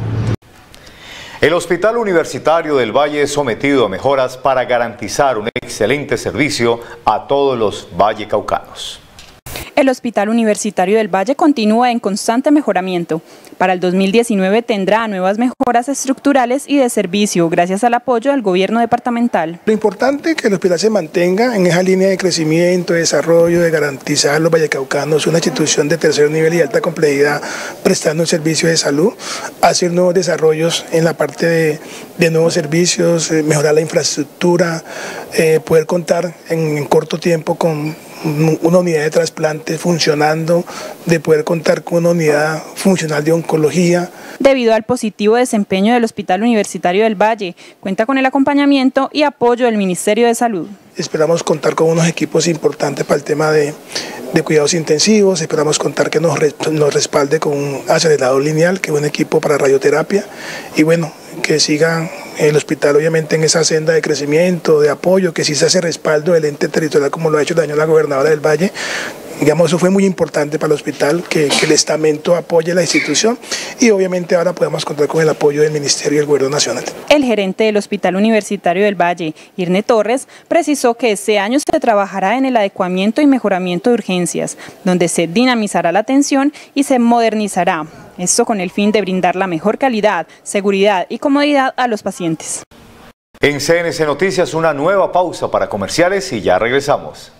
El Hospital Universitario del Valle es sometido a mejoras para garantizar un excelente servicio a todos los vallecaucanos. El Hospital Universitario del Valle continúa en constante mejoramiento. Para el dos mil diecinueve tendrá nuevas mejoras estructurales y de servicio gracias al apoyo del gobierno departamental. Lo importante es que el hospital se mantenga en esa línea de crecimiento, de desarrollo, de garantizar a los vallecaucanos una institución de tercer nivel y alta complejidad prestando un servicio de salud, hacer nuevos desarrollos en la parte de, de nuevos servicios, eh, mejorar la infraestructura, eh, poder contar en, en corto tiempo con una unidad de trasplante funcionando, de poder contar con una unidad funcional de oncología. Debido al positivo desempeño del Hospital Universitario del Valle, cuenta con el acompañamiento y apoyo del Ministerio de Salud. Esperamos contar con unos equipos importantes para el tema de, de cuidados intensivos, esperamos contar que nos, nos respalde con un acelerador lineal, que es un equipo para radioterapia, y bueno, que siga el hospital obviamente en esa senda de crecimiento, de apoyo, que sí se hace respaldo del ente territorial como lo ha hecho el año la gobernadora del Valle. Digamos, eso fue muy importante para el hospital, que, que el estamento apoye la institución y obviamente ahora podemos contar con el apoyo del Ministerio y del Gobierno Nacional. El gerente del Hospital Universitario del Valle, Irne Torres, precisó que este año se trabajará en el adecuamiento y mejoramiento de urgencias, donde se dinamizará la atención y se modernizará. Esto con el fin de brindar la mejor calidad, seguridad y comodidad a los pacientes. En C N C Noticias, una nueva pausa para comerciales y ya regresamos.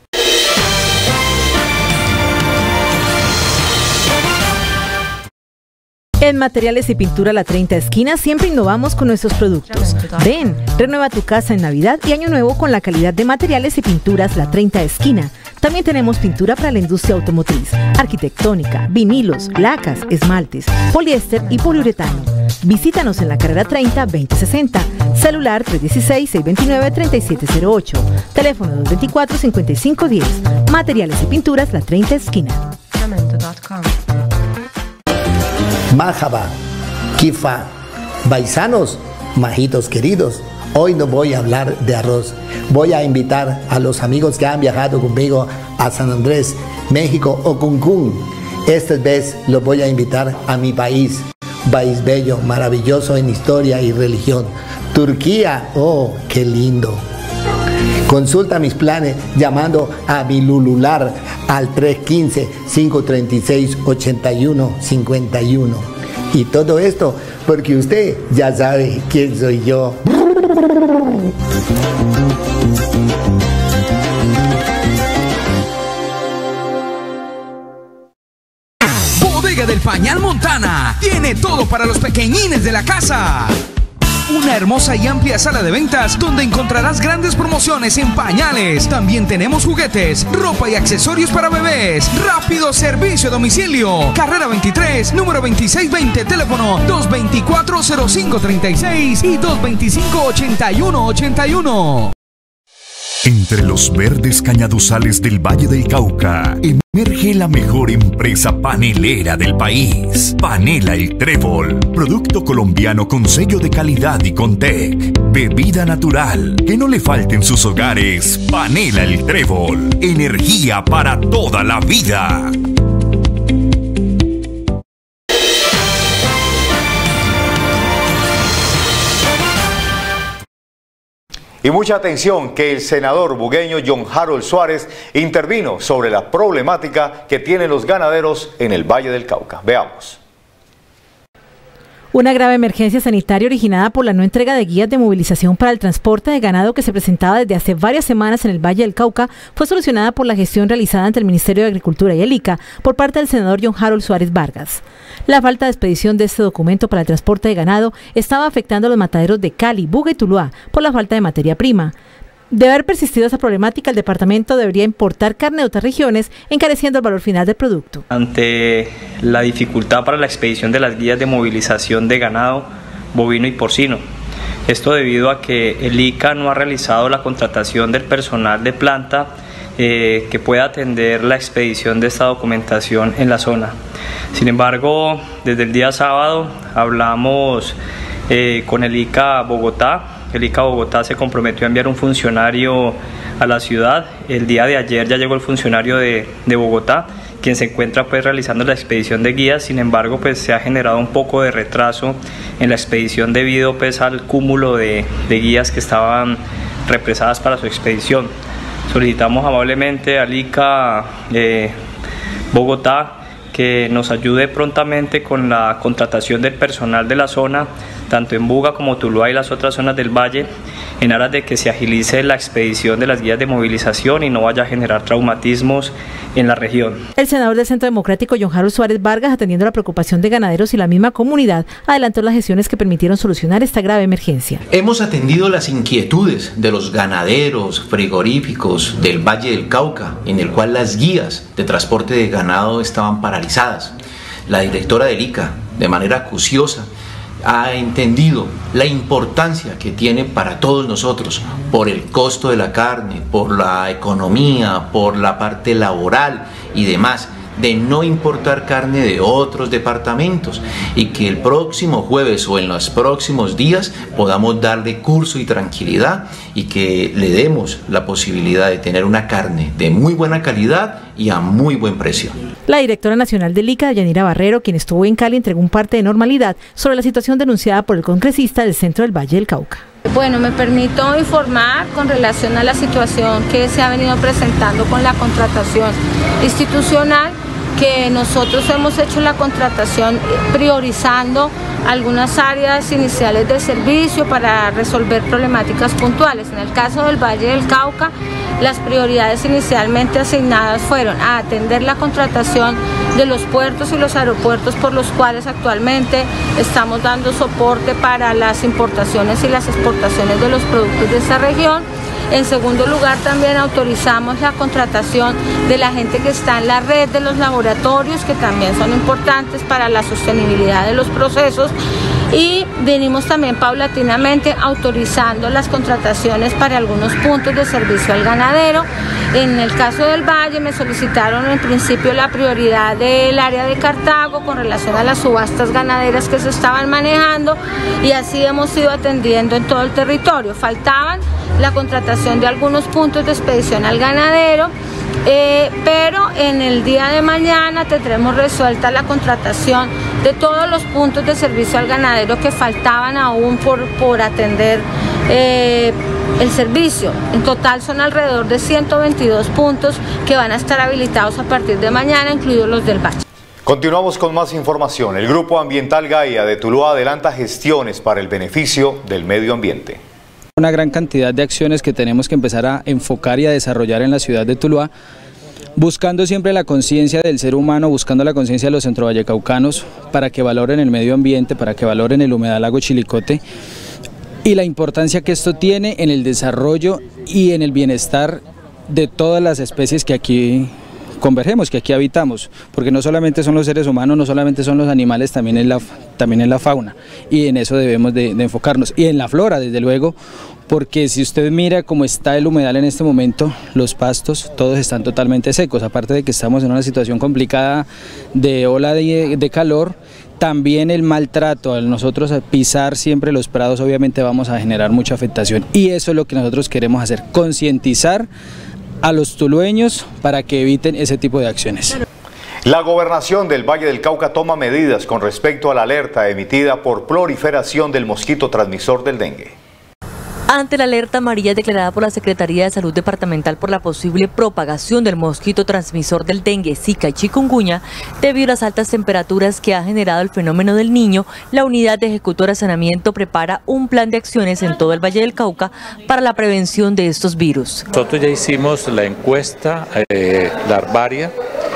En Materiales y Pintura La treinta Esquina siempre innovamos con nuestros productos. Ven, renueva tu casa en Navidad y Año Nuevo con la calidad de materiales y pinturas La treinta Esquina. También tenemos pintura para la industria automotriz, arquitectónica, vinilos, lacas, esmaltes, poliéster y poliuretano. Visítanos en la carrera treinta, veinte sesenta, celular tres uno seis, seis dos nueve, tres siete cero ocho, teléfono dos dos cuatro, cinco cinco uno cero. Materiales y Pinturas La treinta Esquina. Marhaba, Kifa, paisanos, majitos queridos. Hoy no voy a hablar de arroz. Voy a invitar a los amigos que han viajado conmigo a San Andrés, México o Cancún. Esta vez los voy a invitar a mi país. País bello, maravilloso en historia y religión. Turquía, oh, qué lindo. Consulta mis planes llamando a mi Lulular al tres uno cinco, cinco tres seis, ocho uno cinco uno. Y todo esto porque usted ya sabe quién soy yo. Bodega del Pañal Montana tiene todo para los pequeñines de la casa. Una hermosa y amplia sala de ventas donde encontrarás grandes promociones en pañales. También tenemos juguetes, ropa y accesorios para bebés. Rápido servicio a domicilio. Carrera veintitrés, número veintiséis veinte, teléfono dos dos cuatro, cero cinco tres seis y dos dos cinco, ocho uno ocho uno. Entre los verdes cañaduzales del Valle del Cauca, emerge la mejor empresa panelera del país. Panela El Trébol, producto colombiano con sello de calidad y Contec. Bebida natural, que no le falte en sus hogares. Panela El Trébol, energía para toda la vida. Y mucha atención que el senador bugueño John Harold Suárez intervino sobre la problemática que tienen los ganaderos en el Valle del Cauca. Veamos. Una grave emergencia sanitaria originada por la no entrega de guías de movilización para el transporte de ganado que se presentaba desde hace varias semanas en el Valle del Cauca fue solucionada por la gestión realizada ante el Ministerio de Agricultura y el I C A por parte del senador John Harold Suárez Vargas. La falta de expedición de este documento para el transporte de ganado estaba afectando a los mataderos de Cali, Buga y Tuluá por la falta de materia prima. De haber persistido esa problemática, el departamento debería importar carne de otras regiones, encareciendo el valor final del producto. Ante la dificultad para la expedición de las guías de movilización de ganado bovino y porcino, esto debido a que el I C A no ha realizado la contratación del personal de planta eh, que pueda atender la expedición de esta documentación en la zona. Sin embargo, desde el día sábado hablamos eh, con el I C A Bogotá. El I C A Bogotá se comprometió a enviar un funcionario a la ciudad. El día de ayer ya llegó el funcionario de, de Bogotá, quien se encuentra pues realizando la expedición de guías. Sin embargo, pues se ha generado un poco de retraso en la expedición debido pues al cúmulo de, de guías que estaban represadas para su expedición. Solicitamos amablemente al I C A eh, Bogotá que nos ayude prontamente con la contratación del personal de la zona, tanto en Buga como Tuluá y las otras zonas del valle, en aras de que se agilice la expedición de las guías de movilización y no vaya a generar traumatismos en la región. El senador del Centro Democrático, John Harold Suárez Vargas, atendiendo la preocupación de ganaderos y la misma comunidad, adelantó las gestiones que permitieron solucionar esta grave emergencia. Hemos atendido las inquietudes de los ganaderos frigoríficos del Valle del Cauca, en el cual las guías de transporte de ganado estaban paralizadas. La directora del I C A, de manera acuciosa, ha entendido la importancia que tiene para todos nosotros por el costo de la carne, por la economía, por la parte laboral y demás, de no importar carne de otros departamentos, y que el próximo jueves o en los próximos días podamos darle curso y tranquilidad y que le demos la posibilidad de tener una carne de muy buena calidad y a muy buen precio. La directora nacional del I C A, Yanira Barrero, quien estuvo en Cali, entregó un parte de normalidad sobre la situación denunciada por el congresista del centro del Valle del Cauca. Bueno, me permito informar con relación a la situación que se ha venido presentando con la contratación institucional, que nosotros hemos hecho la contratación priorizando algunas áreas iniciales de servicio para resolver problemáticas puntuales. En el caso del Valle del Cauca, las prioridades inicialmente asignadas fueron a atender la contratación de los puertos y los aeropuertos por los cuales actualmente estamos dando soporte para las importaciones y las exportaciones de los productos de esta región. En segundo lugar, también autorizamos la contratación de la gente que está en la red de los laboratorios, que también son importantes para la sostenibilidad de los procesos. Y venimos también paulatinamente autorizando las contrataciones para algunos puntos de servicio al ganadero. En el caso del Valle me solicitaron en principio la prioridad del área de Cartago con relación a las subastas ganaderas que se estaban manejando, y así hemos ido atendiendo en todo el territorio. Faltaban la contratación de algunos puntos de expedición al ganadero, eh, pero en el día de mañana tendremos resuelta la contratación de todos los puntos de servicio al ganadero que faltaban aún por, por atender eh, el servicio. En total son alrededor de ciento veintidós puntos que van a estar habilitados a partir de mañana, incluidos los del Valle. Continuamos con más información. El Grupo Ambiental Gaia de Tuluá adelanta gestiones para el beneficio del medio ambiente. Una gran cantidad de acciones que tenemos que empezar a enfocar y a desarrollar en la ciudad de Tuluá, buscando siempre la conciencia del ser humano, buscando la conciencia de los centrovallecaucanos para que valoren el medio ambiente, para que valoren el humedal lago Chilicote y la importancia que esto tiene en el desarrollo y en el bienestar de todas las especies que aquí convergemos, que aquí habitamos, porque no solamente son los seres humanos, no solamente son los animales, también es la, también es la fauna, y en eso debemos de, de enfocarnos, y en la flora, desde luego, porque si usted mira cómo está el humedal en este momento, los pastos todos están totalmente secos, aparte de que estamos en una situación complicada de ola de, de calor. También el maltrato, al nosotros pisar siempre los prados, obviamente vamos a generar mucha afectación, y eso es lo que nosotros queremos hacer, concientizar a los tulueños para que eviten ese tipo de acciones. La Gobernación del Valle del Cauca toma medidas con respecto a la alerta emitida por proliferación del mosquito transmisor del dengue. Ante la alerta amarilla declarada por la Secretaría de Salud Departamental por la posible propagación del mosquito transmisor del dengue, zika y chikungunya, debido a las altas temperaturas que ha generado el fenómeno del Niño, la Unidad de Ejecutora Saneamiento prepara un plan de acciones en todo el Valle del Cauca para la prevención de estos virus. Nosotros ya hicimos la encuesta eh, larvaria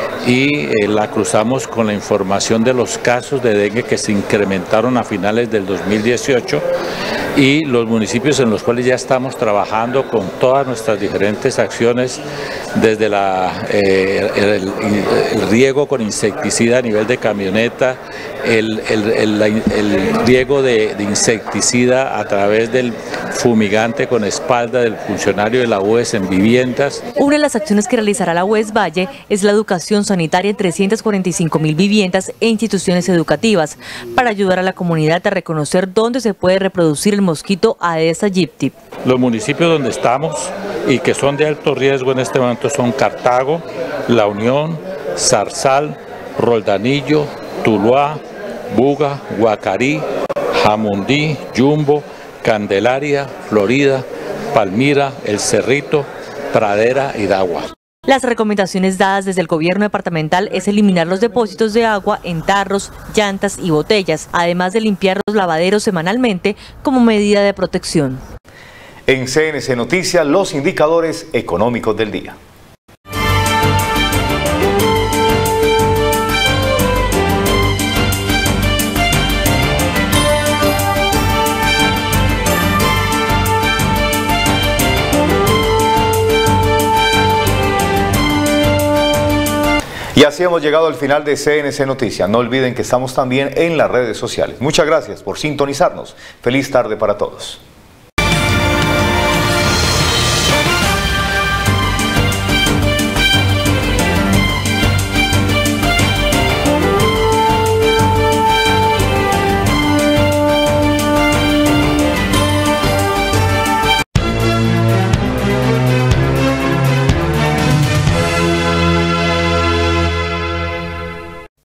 y eh, la cruzamos con la información de los casos de dengue que se incrementaron a finales del dos mil dieciocho, y los municipios en los cuales ya estamos trabajando con todas nuestras diferentes acciones, desde la, eh, el, el riego con insecticida a nivel de camioneta, el, el, el, el riego de, de insecticida a través del fumigante con espalda del funcionario de la U E S en viviendas. Una de las acciones que realizará la U E S Valle es la educación sanitaria en trescientas cuarenta y cinco mil viviendas e instituciones educativas para ayudar a la comunidad a reconocer dónde se puede reproducir el mosquito Aedes aegypti. Los municipios donde estamos y que son de alto riesgo en este momento son Cartago, La Unión, Zarzal, Roldanillo, Tuluá, Buga, Guacarí, Jamundí, Yumbo, Candelaria, Florida, Palmira, El Cerrito, Pradera y Dagua. Las recomendaciones dadas desde el gobierno departamental es eliminar los depósitos de agua en tarros, llantas y botellas, además de limpiar los lavaderos semanalmente como medida de protección. En C N C Noticias, los indicadores económicos del día. Y así hemos llegado al final de C N C Noticias. No olviden que estamos también en las redes sociales. Muchas gracias por sintonizarnos. Feliz tarde para todos.